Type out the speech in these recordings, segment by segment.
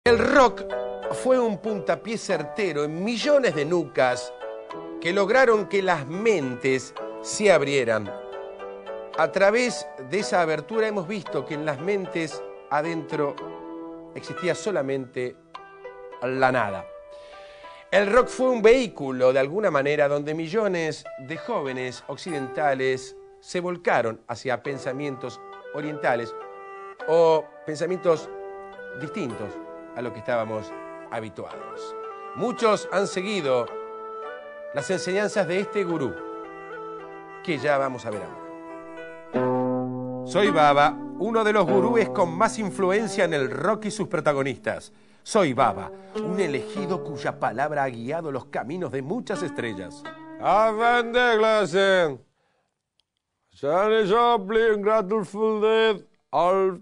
El rock fue un puntapié certero en millones de nucas que lograron que las mentes se abrieran. A través de esa abertura hemos visto que en las mentes adentro existía solamente la nada. El rock fue un vehículo, de alguna manera, donde millones de jóvenes occidentales se volcaron hacia pensamientos orientales o pensamientos distintos a lo que estábamos habituados. Muchos han seguido las enseñanzas de este gurú, que ya vamos a ver ahora. Soy Baba, uno de los gurúes con más influencia en el rock y sus protagonistas. Soy Baba, un elegido cuya palabra ha guiado los caminos de muchas estrellas. Avendeglasen, Janis Joplin, Grateful Dead, All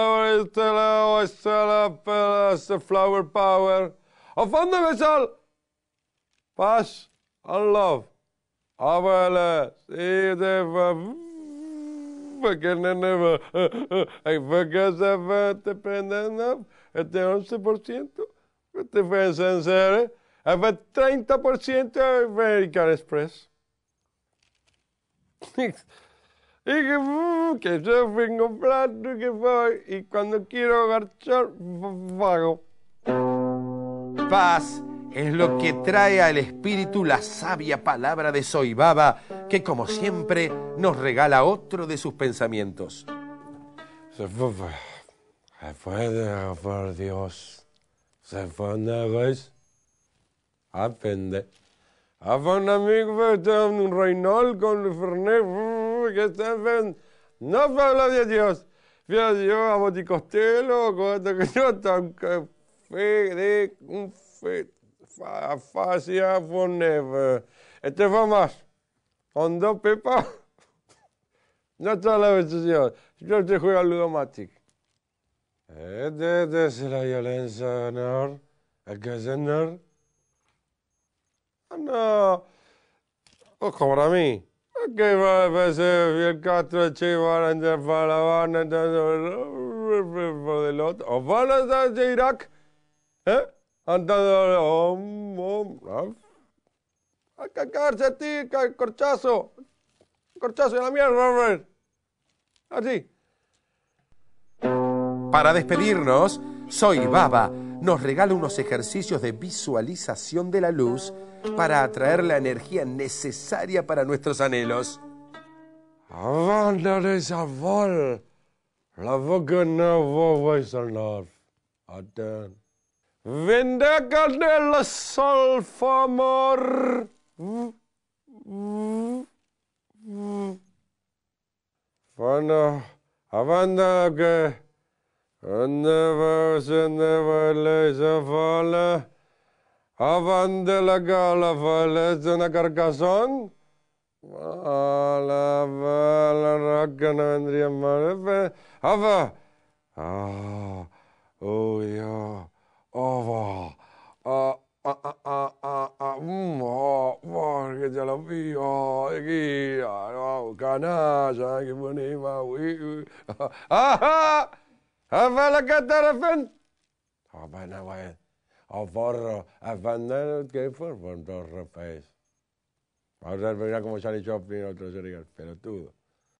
Stella, Flower Power, Avendeglasen, Pass and Love, Avele, este 11%, este fue sincero, el 30% de American Express. Y que yo vengo plato que voy y cuando quiero garchar, vago. Paz es lo que trae al espíritu la sabia palabra de Soy Baba, que como siempre nos regala otro de sus pensamientos. Se fue por Dios, se fue una vez, aprende. A un amigo un Reynol con el Fernet, que está bien, no habla de Dios. Fíjate, Dios, a Monte Costello, con que yo tan café de un fe, facia forever. Este fue más, con dos pepas, no está la versión, yo te juego al Ludomatic. Este es la violencia, ¿no? ¿El que es el no, o para mí. Que va a ser el Castro Che van a para la Habana, del otro. O van a estar de Irak, a cagarse a ti, corchazo. Corchazo de la mierda, así. Para despedirnos, Soy Baba nos regala unos ejercicios de visualización de la luz para atraer la energía necesaria para nuestros anhelos. Avanda esa vol, la boca no vais a hablar. Aten. Vendeca del sol famor. Bueno, avanda que never lays a fall. Avanda la gala fall una carcasón. La roca no vendría mal. Ava. Oh, yeah. Ava. Porque ya lo vi, aquí, canalla, que bonita, ¡ajá! ¡Ava la catarafén! ¡Ava no va! ¡Aforro! ¡Ava no que fue por dos repes! Ahora verá como Janis Joplin, otro sería el pelotudo.